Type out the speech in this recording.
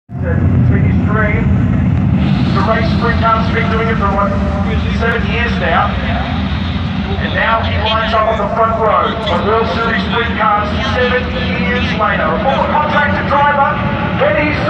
It's been his dream to race sprint cars. He's been doing it for 7 years now. And now he lines up on the front row of World Series sprint cars 7 years later. A former contractor driver, when he's